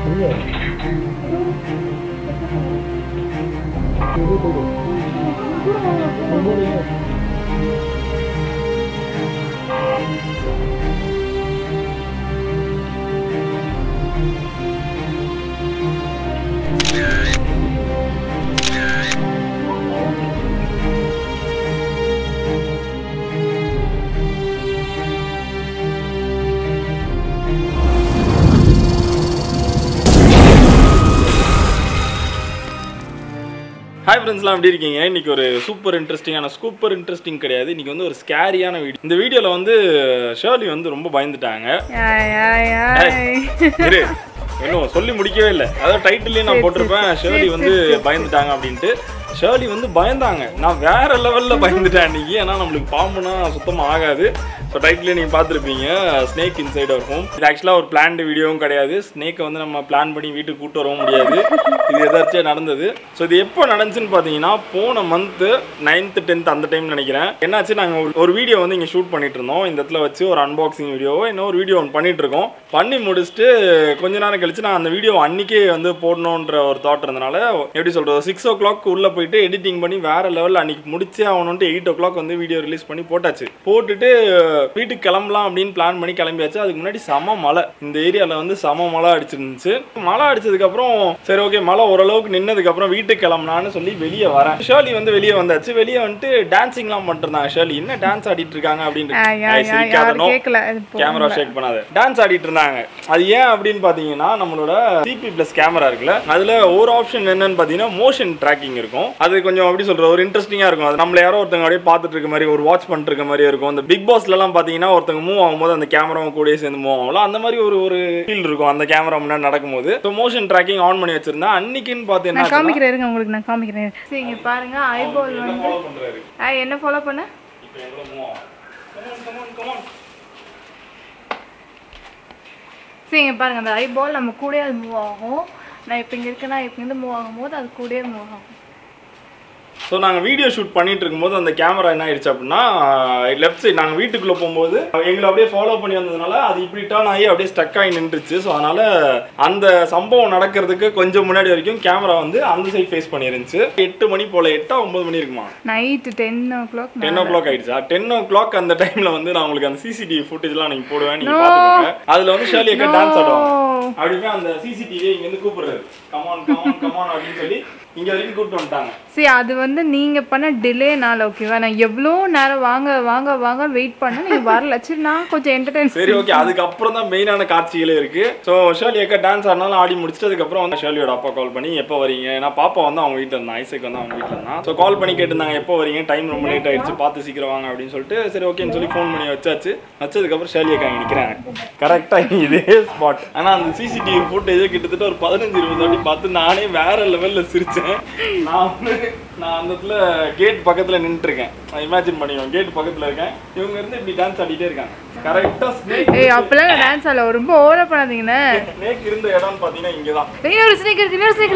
Hi friends, எப்படி இருக்கீங்க? இன்னைக்கு ஒரு சூப்பர் இன்ட்ரஸ்டிங்கான சூப்பர் இன்ட்ரஸ்டிங் கிடையாது. இன்னைக்கு வந்து ஒரு ஸ்கேரியான வீடியோ. இந்த வீடியோல வந்து ஷர்லி வந்து ரொம்ப பயந்துட்டாங்க. இன்னும் சொல்லி முடிக்கவே இல்லை. அதாவது டைட்டிலே நான் போட்டிருப்பேன் ஷர்லி வந்து பயந்துட்டாங்க அப்படின்ட்டு. ஷர்லி வந்து பயந்தாங்க. நான் வேற லெவல்ல பயந்துட்டேன் அன்னைக்கு. ஏன்னா நம்மளுக்கு பாம்புனா சுத்தமா ஆகாது. ஸோ டைட்டிலே நீங்கள் பார்த்துருப்பீங்க, ஸ்னேக் இன்சைட் அவர் ஹோம். இது ஆக்சுவலாக ஒரு பிளான்டு வீடியோவும் கிடையாது. ஸ்னேக்கை வந்து நம்ம பிளான் பண்ணி வீட்டுக்கு கூட்டு வரவும் முடியாது. இது எதாச்சும் நடந்தது. ஸோ இது எப்போ நடந்துச்சுன்னு பார்த்தீங்கன்னா போன மந்த்து 9th 10th அந்த டைம் நினைக்கிறேன். என்னாச்சு, நாங்கள் ஒரு வீடியோ வந்து இங்கே ஷூட் பண்ணிட்டு இருந்தோம். இந்த இடத்துல வச்சு ஒரு அன்பாக்சிங் வீடியோவோ இன்னொரு வீடியோ ஒன்று பண்ணிட்டு இருக்கோம். பண்ணி முடிச்சுட்டு கொஞ்ச நேரம் கழிச்சு நான் அந்த வீடியோ அன்னைக்கே வந்து போடணுன்ற ஒரு தாட் இருந்தனால எப்படி சொல்கிறது 6 o'clock உள்ளே போயிட்டு எடிட்டிங் பண்ணி வேற லெவலில் அன்னைக்கு முடிச்சே ஆகணுன்ட்டு 8 o'clock வந்து வீடியோ ரிலீஸ் பண்ணி போட்டாச்சு. போட்டுட்டு வீட்டுக்கு கிளம்பலாம் அப்படின்னு பிளான் பண்ணி கிளம்பியாச்சு. அதுக்கு முன்னாடி செம மழை, இந்த ஏரியாவில் வந்து செம மழை அடிச்சிருந்துச்சு. மழை அடிச்சதுக்கப்புறம் சரி ஓகே மழை ஓரளவுக்கு நின்னதுக்கப்புறம் வீட்டுக்கு கிளம்பலான்னு சொல்லி வெளியே வரேன். ஷர்லி வந்து வெளியே வந்தாச்சு. வெளியே வந்துட்டு டான்சிங்லாம் பண்ணிருந்தாங்க. ஷர்லி என்ன டான்ஸ் ஆடிட்டு இருக்காங்க அப்படின்னு கேமரா ஷேக் பண்ணாது டான்ஸ் ஆடிட்டு இருந்தாங்க. அது ஏன் அப்படின்னு பார்த்தீங்கன்னா நம்மளோட சிபி பிளஸ் கேமரா இருக்குல்ல, அதில் ஒரு ஆப்ஷன் என்னன்னு பார்த்தீங்கன்னா மோஷன் ட்ராக்கிங் இருக்கும். அது கொஞ்சம் எப்படி சொல்ற ஒரு இன்ட்ரெஸ்டிங்காக இருக்கும். அது நம்மள யாரோ ஒருத்தங்க அப்படியே பார்த்துட்டு இருக்க மாதிரி ஒரு வாட்ச் பண்ணிட்டு இருக்க மாதிரி இருக்கும். அந்த பிக் பாஸ்லாம் பார்த்தீங்கன்னா ஒருத்தங்க மூவ் ஆகும்போது அந்த கேமராவும் கூட சேர்ந்து மூவ் ஆகலாம். அந்த மாதிரி ஒரு ஃபீல் இருக்கும் அந்த கேமரா முன்னாடி நடக்கும்போது. ஸோ மோஷன் ட்ராக்கிங் ஆன் பண்ணி வச்சிருந்தேன். அன்னைக்குன்னு பார்த்தீங்கன்னா காமிக்கிறேன் உங்களுக்கு, நான் காமிக்கிறேன். சரிங்க பாருங்க, ஐபால் வந்து என்ன ஃபாலோ பண்ண சரிங்க பாருங்க, அந்த ஐபால் நம்ம கூட அது மூவ் ஆகும். நான் இப்போ இங்கே இருக்கேன்னா இப்போ இருந்து மூவ் ஆகும்போது அது கூட மூவ் ஆகும். ஸோ நாங்கள் வீடியோ ஷூட் பண்ணிட்டு இருக்கும்போது அந்த கேமரா என்ன ஆயிடுச்சு அப்படின்னா லெஃப்ட் சைட் நாங்கள் வீட்டுக்குள்ளே போகும்போது எங்களை அப்படியே ஃபாலோ பண்ணி வந்ததுனால அது இப்படி டர்ன் ஆகி அப்படியே ஸ்டக் ஆகி நின்றுச்சு. ஸோ அதனால அந்த சம்பவம் நடக்கிறதுக்கு கொஞ்சம் முன்னாடி வரைக்கும் கேமரா வந்து அந்த சைட் ஃபேஸ் பண்ணிருந்துச்சு. 8 மணி போல 8 9 மணி இருக்குமா, நைட்டு 10 o'clock ஆயிடுச்சா. 10 o'clock அந்த டைம்ல வந்து நான் உங்களுக்கு அந்த CCTV ஃபுட்டேஜ்லாம் நீங்கள் போடுவேன், நீங்கள் பார்த்துக்கோங்க. அதில் வந்து ஷர்லி அக்கா டான்ஸ் ஆடுவாங்க. அப்படின்னா அந்த CCTV இங்கேருந்து கூப்பிடுறாரு கமான் கமான் கமான் அப்படின்னு சொல்லி இங்க வரைக்கும் கூப்பிட்டு வந்துட்டாங்க. சரி, அது வந்து நீங்க பண்ண டிலேனால ஓகேவா. நான் எவ்வளோ நேரம் வாங்க வாங்க வாங்க வெயிட் பண்ண நீங்க வரல. சரி நான் கொஞ்சம் என்டர்டைன். சரி ஓகே, அதுக்கப்புறம் தான் மெயினான காட்சிகளே இருக்கு. ஸோ ஷர்லி அக்கா டான்ஸ் ஆடினாலும் ஆடி முடிச்சுட்டு அதுக்கப்புறம் வந்து ஷர்லியோட அப்பா கால் பண்ணி எப்போ வரீங்க, நான் பாப்பா வந்து அவங்க வீட்டில் இருந்தான், ஐசக் வந்து அவங்க வீட்டில் இருந்தான். ஸோ கால் பண்ணி கேட்டிருந்தாங்க எப்போ வரீங்க, டைம் ரொம்ப லேட் ஆயிடுச்சு, பார்த்து சீக்கிரம் வாங்க அப்படின்னு சொல்லிட்டு சரி ஓகேன்னு சொல்லி ஃபோன் பண்ணி வச்சாச்சு. வச்சதுக்கப்புறம் ஷர்லி அக்கா இங்கே நிற்கிறாங்க கரெக்டாக இதே ஸ்பாட். ஆனால் அந்த CCTV ஃபுட்டேஜே கிட்டத்தட்ட ஒரு 15-20 வாட்டி பார்த்து நானே வேற லெவலில் சிரிச்சேன். நான் அந்த இடத்துல கேட் பக்கத்துல நின்றுட்டு இருக்கேன். இமேஜின் பண்ணிக்கோங்க, கேட் பக்கத்துல இருக்கேன். இவங்க இருந்து இப்படி டான்ஸ் ஆடிட்டே இருக்காங்க. கரெக்டா ஸ்னேக் அப்பலாம் டான்ஸ் ஆடல, ரொம்ப ஓவரா பண்ணாதீங்கண்ணே. ஸ்னேக் இருந்த இடம்னு பாத்தீங்கன்னா இங்கதான். இன்னொரு ஸ்னேக்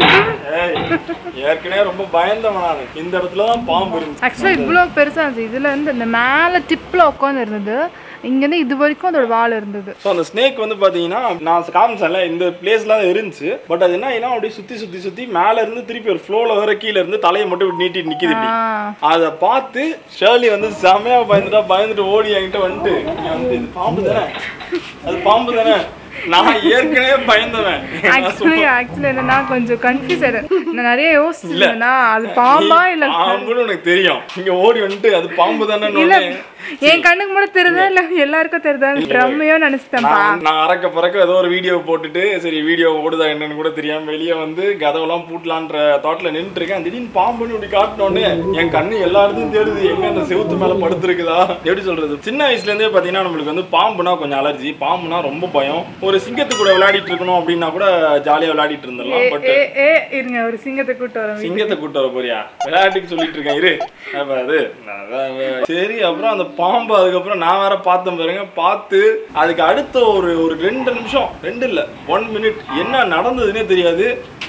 இருக்கு. ஏற்கனவே ரொம்ப பயந்தவன் நான். இந்த இடத்துல தான் பாம்பு இருந்துச்சு. ஆக்சுவலா இவ்வளவு பெருசா இருந்துச்சு. இதுல இருந்து இந்த மேல டிப்ல உட்காந்து இருந்தது, இங்கேருந்து இது வரைக்கும் அதோட வால் இருந்தது. ஸோ அந்த ஸ்னேக் வந்து பார்த்தீங்கன்னா நான் காமிச்சேன்ல இந்த பிளேஸ்லாம் இருந்துச்சு. பட் அது என்ன அப்படியே சுற்றி மேலே இருந்து திருப்பி ஒரு ஃப்ளோவில் வர கீழே இருந்து தலையை மட்டும் நீட்டிட்டு நிற்கிது. அதை பார்த்து ஷர்லி வந்து செமையாக பயந்துட்டு ஓடி என்கிட்ட வந்துட்டு இது பாம்பு தானே, அது பாம்பு தானே. நான் ஏற்கனவே பயந்தவன். ஆக்சுவலி என்னன்னா கொஞ்சம் கன்ஃபியூஸ் ஆயிட்டேன். நான் நிறைய யோசிச்சேன்னா அது பாம்பா இல்ல பாம்புன்னு உனக்கு தெரியும். இங்க ஓடி வந்துட்டு அது பாம்பு தானே. என் கண்ணுக்கு மட்டும் தெரியுதா இல்ல எல்லாருக்கும் தெரியுதா ட்ரம்மையோ நினைச்சிட்டேன். நான் அறக்க பறக்க ஏதோ ஒரு வீடியோ போட்டுட்டு சரி வீடியோ ஓடுதா என்னன்னு கூட தெரியாம வெளியே வந்து கதவெல்லாம் பூட்டலான்ற தாட்ல நின்று இருக்கேன். திடீர்னு பாம்புன்னு இப்படி காட்டினோன்னு என் கண்ணு எல்லாருக்கும் தேடுது, எங்க அந்த செவுத்து மேல படுத்துருக்குதா. எப்படி சொல்றது, சின்ன வயசுல இருந்தே பாத்தீங்கன்னா நம்மளுக்கு வந்து பாம்புனா கொஞ்சம் அலர்ஜி, பாம்புனா ரொம்ப பயம். ஒரு சிங்கத்து கூட விளையாடிட்டு இருக்கணும் அப்படின்னா கூட ஜாலியா விளையாடிட்டு இருந்தலாம். பட் இருங்க ஒரு சிங்கத்தை கூட்டு வர போறியா, விளையாட்டுக்கு சொல்லிட்டு இருக்கேன் இரு. அது சரி அப்புறம் அந்த பாம்பு அதுக்கப்புறம் நான் வேற பார்த்தேன் பாருங்க. பார்த்து அதுக்கு அடுத்த ஒரு 2 நிமிஷம் 2 இல்ல 1 மினிட் என்ன நடந்ததுன்னே தெரியாது.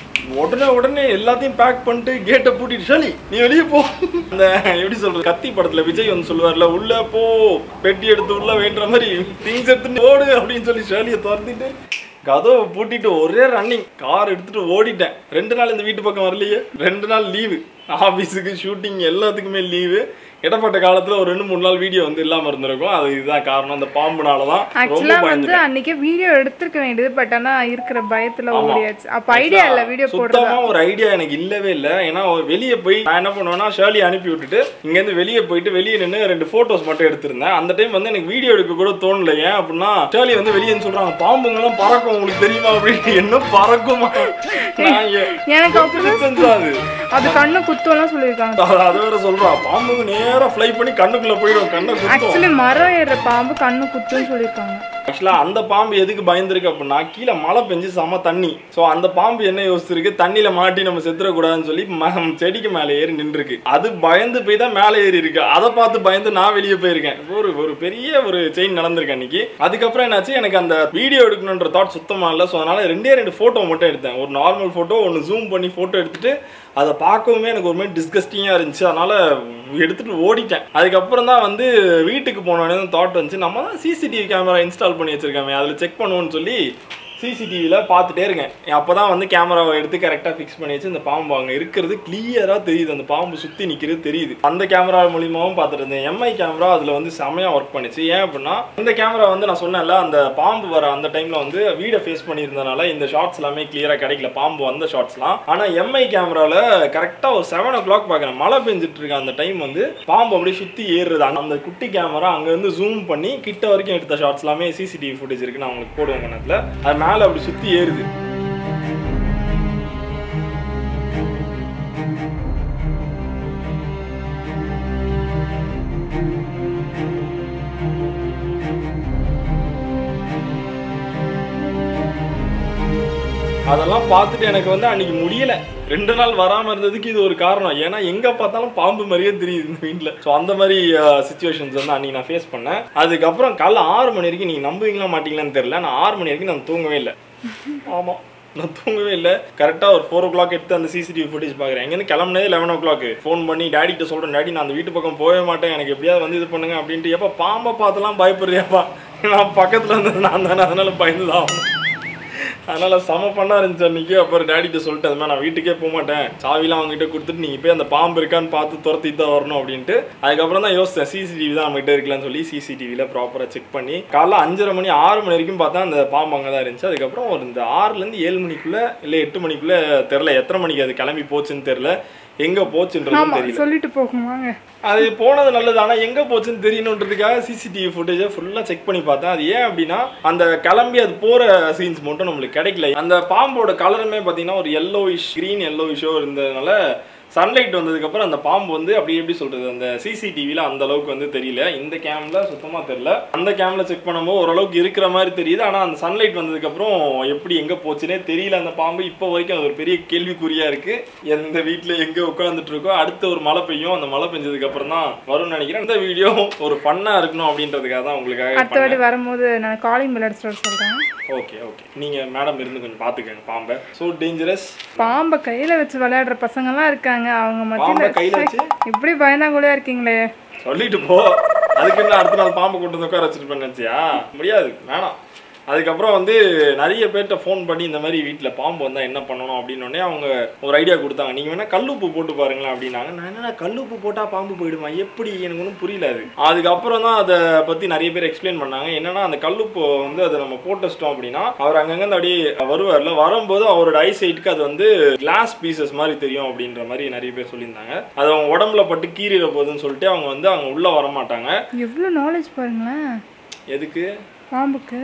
உடனே எல்லாத்தையும் பேக் பண்ணிட்டு கேட்டை பூட்டிட்டு ஷர்லி நீ வெளியே போ. அந்த எப்படி சொல்றது கத்தி படத்துல விஜய் வந்து சொல்லுவார்ல உள்ள போ பெட்டி எடுத்து உள்ள வேண்டுற மாதிரி திங்ஸ் எடுத்துட்டு ஓடு அப்படின்னு சொல்லி ஷர்லியை துரத்திட்டு கதவை பூட்டிட்டு ஒரே ரன்னிங் கார் எடுத்துட்டு ஓடிட்டேன். 2 நாள் இந்த வீட்டு பக்கம் வரலையே. 2 நாள் லீவு, ஆஃபீஸுக்கு ஷூட்டிங் எல்லாத்துக்குமே லீவு. இடப்பட்ட காலத்துல ஒரு 2-3 நாள் வீடியோ வந்து இல்லாம இருந்திருக்கும். அது இதுதான் காரணம், அந்த பாம்புனாலதான். ஆக்சுவலா வந்து அன்னைக்கு வீடியோ எடுத்துக்க வேண்டியது, பட் ஆனா இருக்கிற பயத்துல ஓடியாச்சு. அப்ப ஐடியா இல்ல வீடியோ போடுறது. சுத்தமா ஒரு ஐடியா எனக்கு இல்லவே இல்ல. ஏன்னா வெளியே போய் நான் என்ன பண்ணுவேன்னா ஷேர்லி அனுப்பி விட்டுட்டு இங்க இருந்து வெளியே போயிட்டு வெளியே நின்று 2 போட்டோஸ் மட்டும் எடுத்திருந்தேன். அந்த டைம் வந்து எனக்கு வீடியோ எடுக்க கூட தோணல. ஏன் அப்படின்னா ஷேர்லி வந்து வெளியேன்னு சொல்றாங்க, பாம்புங்கெல்லாம் பறக்கும் உங்களுக்கு தெரியுமா அப்படின்னு. என்ன பறக்குமா? எனக்கு அது கண்ணு குத்தம்லாம் சொல்லியிருக்காங்க. அது வேற சொல்றான், பாம்புங்க நேரா ஃப்ளை பண்ணி கண்ணுக்குள்ள போயிடும், கண்ணை குத்தும். ஆக்சுவலி மரம் ஏறுற பாம்பு கண்ணு குத்துன்னு சொல்லியிருக்காங்க. ஆக்சுவலா அந்த பாம்பு எதுக்கு பயந்துருக்கு அப்படின்னா, கீழே மழை பெஞ்சு செம தண்ணி. ஸோ அந்த பாம்பு என்ன யோசிச்சிருக்கு, தண்ணியில மாட்டி நம்ம செத்துறக்கூடாதுன்னு சொல்லி செடிக்கு மேலே ஏறி நின்றுருக்கு. அது பயந்து போய் தான் மேலே ஏறி இருக்கு. அதை பார்த்து பயந்து நான் வெளியே போயிருக்கேன். ஒரு பெரிய ஒரு செயின் நடந்திருக்கு அன்னைக்கு. அதுக்கப்புறம் என்னாச்சு, எனக்கு அந்த வீடியோ எடுக்கணுன்ற தாட் சுத்தமா இல்லை. ஸோ அதனால 2 போட்டோ மட்டும் எடுத்தேன். ஒரு நார்மல் போட்டோ, ஒன்று ஜூம் பண்ணி போட்டோ எடுத்துட்டு அதை பார்க்கவுமே எனக்கு ஒரு மாதிரி டிஸ்கஸ்டிங்காக இருந்துச்சு. அதனால எடுத்துட்டு ஓடிட்டேன். அதுக்கப்புறம் தான் வந்து வீட்டுக்கு போனோடனே தாட் வந்துச்சு, நம்ம தான் சிசிடிவி கேமரா இன்ஸ்டால் பண்ணி வச்சிருக்காங்க, அதில் செக் பண்ணுவோன்னு சொல்லி சிசிடிவியில் பார்த்துட்டே இருக்கேன். அப்போ தான் வந்து கேமராவை எடுத்து கரெக்டாக ஃபிக்ஸ் பண்ணி வச்சு இந்த பாம்பு அங்கே இருக்கிறது கிளியராக தெரியுது. அந்த பாம்பு சுற்றி நிற்கிறது தெரியுது. அந்த கேமரா மூலியமாகவும் பார்த்துட்டு இருந்தேன். எம்ஐ கேமரா அதில் வந்து செமையாக ஒர்க் பண்ணிச்சு. ஏன் அப்படின்னா, இந்த கேமரா வந்து நான் சொன்னேன்ல, அந்த பாம்பு வர அந்த டைமில் வந்து வீடை ஃபேஸ் பண்ணியிருந்தனால இந்த ஷார்ட்ஸ் எல்லாமே கிளியராக கிடைக்கல, பாம்பு வந்த ஷார்ட்ஸ்லாம். ஆனால் எம்ஐ கேமராவில் கரெக்டாக ஒரு 7 o'clock பார்க்குறேன், மழை பெஞ்சிட்டு இருக்கு. அந்த டைம் வந்து பாம்பு அப்படியே சுற்றி ஏறுது. அந்த குட்டி கேமரா அங்கேருந்து ஜூம் பண்ணி கிட்ட வரைக்கும் எடுத்த ஷார்ட்ஸ் எல்லாமே சிசிடிவி ஃபுட்டேஜ் இருக்குது. நான் உங்களுக்கு போடுவேன் கணத்தில். அது மேலே அப்படி சுற்றி ஏறுது. அதெல்லாம் பார்த்துட்டு எனக்கு வந்து அன்னைக்கு முடியல. 2 நாள் வராமல் இருந்ததுக்கு இது ஒரு காரணம். ஏன்னா எங்கே பார்த்தாலும் பாம்பு மாதிரியே தெரியுது இந்த வீட்டில். ஸோ அந்த மாதிரி சுச்சுவேஷன்ஸ் வந்து அன்றைக்கி நான் ஃபேஸ் பண்ணேன். அதுக்கப்புறம் காலைல 6 மணி வரைக்கும், நீங்கள் நம்புவீங்களா மாட்டீங்களான்னு தெரியல, நான் 6 மணி வரைக்கும் நான் தூங்கவே இல்லை. ஆமாம், நான் தூங்கவே இல்லை. கரெக்டாக ஒரு 4 o'clock எடுத்து அந்த சிசிடிவி ஃபுட்டேஜ் பார்க்குறேன். எங்கேருந்து கிளம்புனதே 11 o'clock. ஃபோன் பண்ணி டேடிகிட்ட சொல்கிறேன், டேடி நான் அந்த வீட்டு பக்கம் போகவே மாட்டேன், எனக்கு எப்படியாவது வந்து இது பண்ணுங்க அப்படின்ட்டு. எப்போ பாம்பை பார்த்துலாம் பயப்படுறியாப்பா, நான் பக்கத்தில் இருந்தது நான் தானே, அதனால பயந்து தான் ஆகணும். அதனால் செம பண்ணா இருந்துச்சு அன்றைக்கி. அப்புறம் டேடிகிட்ட சொல்லிட்டு, அது மாதிரி நான் வீட்டுக்கே போக மாட்டேன், சாவிலாம் அவங்ககிட்ட கொடுத்துட்டு நீங்கள் போய் அந்த பாம்பு இருக்கான்னு பார்த்து துரத்திட்டு தான் வரணும் அப்படின்ட்டு. அதுக்கப்புறம் தான் யோசித்தேன், சிசிடிவி தான் நம்மகிட்ட இருக்கலான்னு சொல்லி சிசிடிவியில் ப்ராப்பராக செக் பண்ணி காலைல 5:30 மணி 6 மணி வரைக்கும் பார்த்தா அந்த பாம்பு அங்கே தான் இருந்துச்சு. அதுக்கப்புறம் ஒரு இந்த 6லேருந்து 7 மணிக்குள்ளே இல்லை 8 மணிக்குள்ளே தெரில எத்தனை மணிக்கு அது கிளம்பி போச்சுன்னு தெரில, எங்கே போச்சுன்றது தெரியல. சொல்லிட்டு போகுமாங்க, அது போனது நல்லது. ஆனால் எங்கே போச்சுன்னு தெரியணுன்றதுக்காக சிசிடிவி ஃபுட்டேஜை ஃபுல்லாக செக் பண்ணி பார்த்தேன். அது ஏன் அப்படின்னா, அந்த கிளம்பி அது போகிற சீன்ஸ் மட்டும் நம்மளுக்கு கிடைக்கல. அந்த பாம்போட கலருமே பார்த்தீங்கன்னா ஒரு எல்லோயிஷ், க்ரீன் எல்லோயிஷோ இருந்ததுனால சன்லைட் வந்ததுக்கப்புறம் அந்த பாம்பு வந்து அப்படி எப்படி சொல்கிறது, அந்த சிசிடிவியில் அந்த அளவுக்கு வந்து தெரியல. இந்த கேமில் சுத்தமாக தெரியல. அந்த கேமில் செக் பண்ணும்போது ஓரளவுக்கு இருக்கிற மாதிரி தெரியுது. ஆனால் அந்த சன்லைட் வந்ததுக்கப்புறம் எப்படி எங்கே போச்சுன்னே தெரியல அந்த பாம்பு. இப்போ வரைக்கும் அது ஒரு பெரிய கேள்விக்குறியாக இருக்குது. எந்த வீட்டில் எங்கே உட்காந்துட்டு இருக்கோ, அடுத்த ஒரு மழை பெய்யும், அந்த மழை பெஞ்சதுக்கப்புறம் தான் வரும்னு நினைக்கிறேன். இந்த வீடியோ ஒரு ஃபன்னாக இருக்கணும் அப்படின்றதுக்காக தான் உங்களுக்காக. அடுத்த வாட்டி வரும்போது நான் காலிங் பெல் அடிச்சு சொல்கிறேன். ஓகே ஓகே, நீங்கள் மேடம் இருந்து கொஞ்சம் பார்த்துக்கங்க பாம்பை. So dangerous. பாம்பை கையில் வச்சு விளையாடுற பசங்கள்லாம் இருக்காங்க, அவங்க மத்தியில் இப்படி பயந்தாங்கூடயா இருக்கீங்களே. சொல்லிட்டு போ, அதுக்கு என்ன அடுத்த நாள் பாம்பை கொண்டு வந்து உட்கார வச்சுட்டு பண்ணிச்சியா? முடியாது, வேணாம். அதுக்கப்புறம் வந்து நிறைய பேர்கிட்ட ஃபோன் பண்ணி இந்த மாதிரி வீட்டில் பாம்பு வந்தால் என்ன பண்ணணும் அப்படின்னோடனே அவங்க ஒரு ஐடியா கொடுத்தாங்க, நீங்கள் வேணால் கல்லுப்பு போட்டு பாருங்களேன் அப்படின்னாங்க. நான் என்னன்னா கல்லுப்பு போட்டால் பாம்பு போயிடுமா, எப்படி, எனக்கு ஒன்றும் புரியல. அது அதுக்கப்புறம் தான் அதை பற்றி நிறைய பேர் எக்ஸ்பிளைன் பண்ணாங்க. என்னன்னா அந்த கல்லுப்பு வந்து அதை நம்ம போட்டு வச்சிட்டோம் அப்படின்னா அவர் அங்கங்கே அப்படியே வருவார்ல, வரும்போது அவரோட ஐசைட்டுக்கு அது வந்து கிளாஸ் பீசஸ் மாதிரி தெரியும் அப்படின்ற மாதிரி நிறைய பேர் சொல்லியிருந்தாங்க. அது அவங்க உடம்புல பட்டு கீறிட போகுதுன்னு சொல்லிட்டு அவங்க வந்து அவங்க உள்ளே வரமாட்டாங்க. எவ்வளோ நாலேஜ் பாருங்களேன். எதுக்கு? பாம்புக்கா?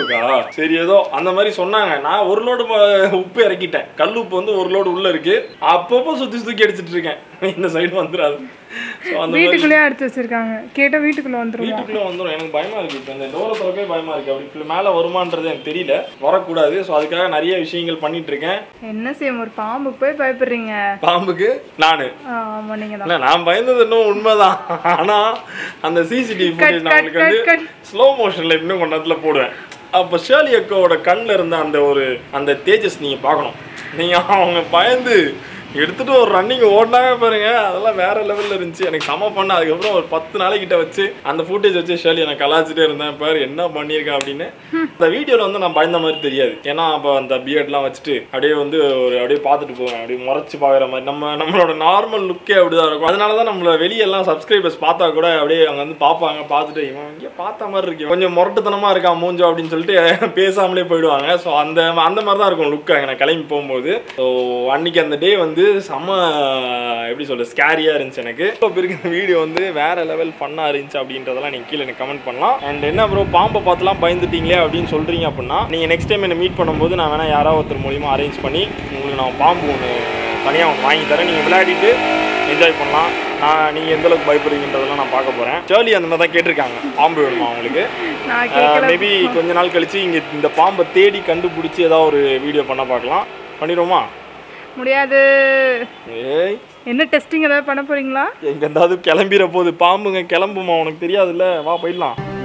சரி, ஏதோ அந்த மாதிரி சொன்னாங்க. நான் ஒரு லோடு உப்பு இறக்கிட்டேன், கல் உப்பு வந்து ஒரு லோடு உள்ள இருக்கு. அப்பப்போ சுத்தி அடிச்சிட்டு இருக்கேன், இந்த சைடு வந்துடாது. வீட்டுக்குள்ளே அடிச்சு வச்சிருக்காங்க, கேட்டா வீட்டுக்குள்ள வந்துரும். எனக்கு பயமா இருக்கு. இப்போ இந்த டோரை திறக்கவே பயமா இருக்கு. அப்படி மேல வருமானது எனக்கு தெரியல, வரக்கூடாது. ஸோ அதுக்காக நிறைய விஷயங்கள் பண்ணிட்டு இருக்கேன். என்ன செய்யும், ஒரு பாம்புக்கு போய் பயப்படுறீங்க? பாம்புக்கு நானு? ஆமா, நீங்க தான். நான் பயந்தது இன்னும் உண்மைதான். ஆனா அந்த சிசிடிவி ஃபுட்டேஜ் நான் உங்களுக்கு வந்து ஸ்லோ மோஷன்ல இன்னும் கொஞ்ச நேரத்துல போடுவேன். அப்போ ஷேர்லி அக்காவோட கண்ணில் இருந்த அந்த தேஜஸ் நீங்கள் பார்க்கணும். நீங்கள் அவங்க பயந்து எடுத்துட்டு ஒரு ரன்னிங் ஓடினாங்க பாருங்க, அதெல்லாம் வேற லெவல்ல இருந்துச்சு. எனக்கு செம பண்ண. அதுக்கப்புறம் ஒரு 10 நாளைக்கிட்ட வச்சு அந்த ஃபுட்டேஜ் வச்சு ஷேர்லி எனக்கு கலாச்சிட்டே இருந்தேன், பாரு என்ன பண்ணியிருக்கேன் அப்படின்னு. இந்த வீடியோவில் வந்து நான் பயந்த மாதிரி தெரியாது, ஏன்னா அப்போ அந்த பியர்ட்லாம் வச்சுட்டு அப்படியே வந்து ஒரு அப்படியே பார்த்துட்டு போவேன், அப்படியே முறைச்சு பார்க்குற மாதிரி. நம்மளோட நார்மல் லுக்கே அப்படிதான் இருக்கும். அதனால தான் நம்மள வெளியெல்லாம் சப்ஸ்கிரைபர்ஸ் பார்த்தா கூட அப்படியே அவங்க வந்து பார்ப்பாங்க, பார்த்துட்டு இவன் இங்கே பார்த்த மாதிரி இருக்கு, கொஞ்சம் முரட்டுத்தனமா இருக்கான் மூஞ்சோ அப்படின்னு சொல்லிட்டு பேசாமலே போயிடுவாங்க. ஸோ அந்த மாதிரி தான் இருக்கும் லுக் எனக்கு கிளம்பி போகும்போது. ஸோ அன்னைக்கு அந்த டே வந்து செம்ம எப்படி சொல்ற ஸ்கேரியாக இருந்துச்சு எனக்கு. இப்போ இருக்கு இந்த வீடியோ வந்து வேற லெவல் ஃபன்னாக இருந்துச்சு அப்படின்றதெல்லாம் நீங்கள் கீழே எனக்கு கமெண்ட் பண்ணலாம். அண்ட் என்ன ப்ரோ பாம்பை பார்த்துலாம் பயந்துட்டீங்களே அப்படின்னு சொல்கிறீங்க அப்படின்னா, நீங்கள் நெக்ஸ்ட் டைம் என்னை மீட் பண்ணும்போது நான் வேணால் யாராவது ஒருத்தர் மூலியமாக அரேஞ்ச் பண்ணி உங்களுக்கு நான் பாம்பு ஒன்று தனியாக ஒன்று வாங்கி தரேன், நீங்கள் விளையாடிட்டு என்ஜாய் பண்ணலாம். நீங்கள் எந்த அளவுக்கு பயப்படுறீங்கன்றதெல்லாம் நான் பார்க்க போகிறேன். ஷேர்லி அந்த மாதிரி தான் கேட்டிருக்காங்க, பாம்பு வேணுமா அவங்களுக்கு. மேபி கொஞ்ச நாள் கழிச்சு இங்கே இந்த பாம்பை தேடி கண்டுபிடிச்சி ஏதாவது ஒரு வீடியோ பண்ண பார்க்கலாம். பண்ணிடுவோமா? முடியாது. ஏய் என்ன டெஸ்டிங் ஏதாவது பண்ண போறீங்களா? எங்க இருந்தாவது கிளம்பிற போது பாம்புங்க கிளம்புமா, உனக்கு தெரியாதுல்ல, வா போயிடலாம்.